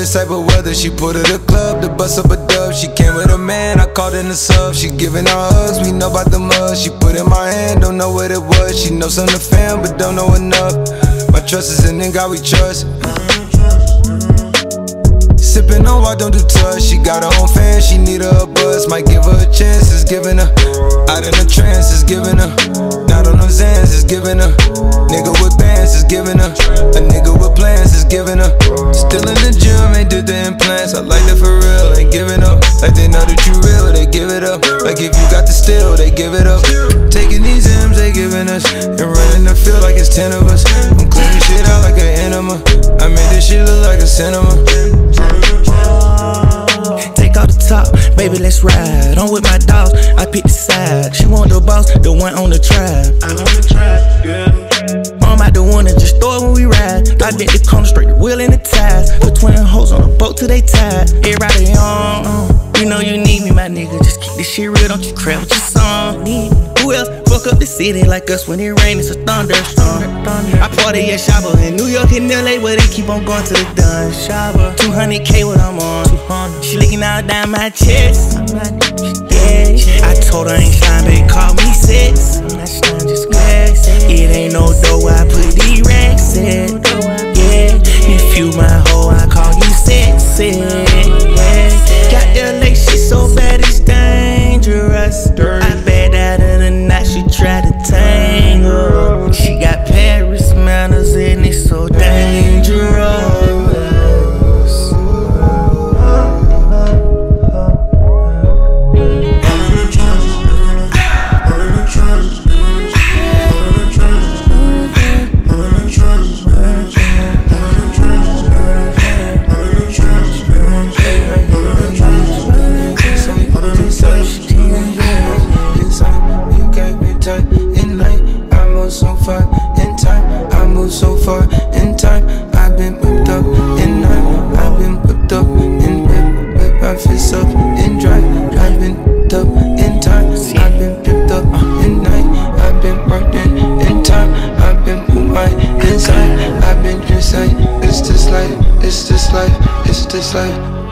this type of weather. She put her to club to bust up a dub. She came with a man, I called in the sub. She giving her hugs, we know about the mud. She put in my hand, don't know what it was. She knows something to fam, but don't know enough. My trust is in God we trust. Sippin' on why don't do touch. She got her own fans, she need her a buzz. Might give her a chance, it's giving her. Out in the trance, it's giving her. Not on them Zans, it's giving her. Nigga with bands, it's giving her. A nigga with plans, it's giving her. Still in the gym, ain't did the implants. I like that for real, ain't giving up. Like they know that you real, they give it up. Like if you got the steal, they give it up. Taking these M's, they giving us. And running the field like it's 10 of us. I'm cleaning shit out like an enema. I made this shit look like a cinema. Take off the top, baby, let's ride. I'm with my dogs, I pick the side. She want the boss, the one on the track. I'm on the track, yeah. I'm out the one and just throw it when we ride. I bet the corner straight, the wheel in the ties. Put twin hoes on the boat till they tied. Everybody on, you know you need me, my nigga. Just keep this shit real, don't you crap with your song. Who else fuck up the city like us when it rain, it's a thunderstorm. I party at Shabba in New York and LA where they keep on going to the dun. Shabba, 200K what I'm on. She licking all down my chest. Yeah, I told her I ain't shine, baby, call me sex. It ain't no dough, I put these racks in. Yeah, if you my hoe, I call you sexy. Yeah, got that like she so bad it's dangerous. I bet out of the night she try to tangle. She got Paris manners and it's so dangerous. So far in time, I've been whipped up in night. I've been whipped up in whip my fists up in drive. I've been whipped up in time. I've been whipped up in night. I've been working in time. I've been put my inside. I've been just like, it's this life, it's this life, it's this life.